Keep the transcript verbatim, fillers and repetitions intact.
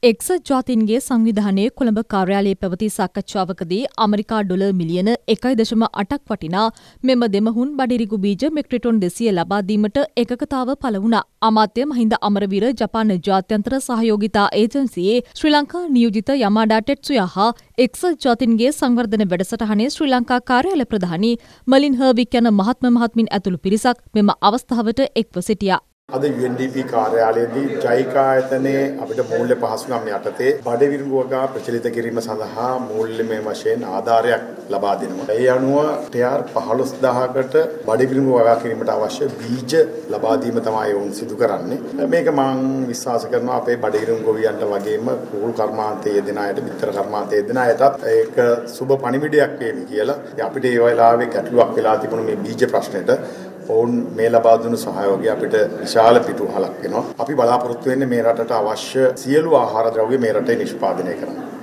එක්සත් ජාතීන්ගේ සංවිධානයේ කොළඹ කාර්යාලයේ පැවති සාකච්ඡාවකදී ඇමරිකා ඩොලර් මිලියන එකයි දශම අටක් වටිනා මෙම දෙමහුන් බඩිරිගු බීජ මෙට්‍රික් ටොන් දෙසිය ලබා දීමට එකකතාව පළ වුණා. අමාත්‍ය මහින්ද අමරවීර ජපාන ජාත්‍යන්තර සහයෝගිතා ඒජන්සියේ ශ්‍රී ලංකා නියෝජිත යමාඩා ටෙට්සුයා හා එක්සත් ජාතීන්ගේ සංවර්ධන වැඩසටහනේ ශ්‍රී ලංකා කාර්යාල ප්‍රධානී මලින් හර්වික් යන මහත්ම මහත්මින් ඇතුළු පිරිසක් මෙම අවස්ථාවට එක්ව සිටියා. අද යු එන් ඩී පී කාර්යාලයේදී ජයිකා ආයතනයේ අපිට මූල්‍ය පහසුකම් යටතේ බඩවිරුඟු වගා ප්‍රචලිත කිරීම සඳහා මූල්‍යමය වශයෙන් ආධාරයක් ලබා දෙනවා. ඒ අනුව ටෙයාර් පහළොස් දහසකට බඩවිරුඟු වගා කිරීමට අවශ්‍ය බීජ ලබා දීම තමයි වුන් සිදු කරන්නේ. මේක මම විශ්වාස කරනවා අපේ බඩවිරුඟු ගොවියන්ට වගේම කුහුල් කර්මාන්තයේ යෙදෙන අයට, බිත්තර කර්මාන්තයේ යෙදෙන අයටත් ඒක සුබ පණිවිඩයක් වේවි කියලා. අපිට ඒ වෙලාවේ ගැටලුවක් වෙලා තිබුණු මේ බීජ ප්‍රශ්නෙට ඔවුන් මේ ලබා දුණු සහයෝගය අපිට විශාල පිටුවහලක් වෙනවා. අපි බලාපොරොත්තු වෙන්නේ මේ රටට අවශ්‍ය සියලු ආහාර ද්‍රව්‍ය මේ රටේ නිෂ්පාදනය කරන්න.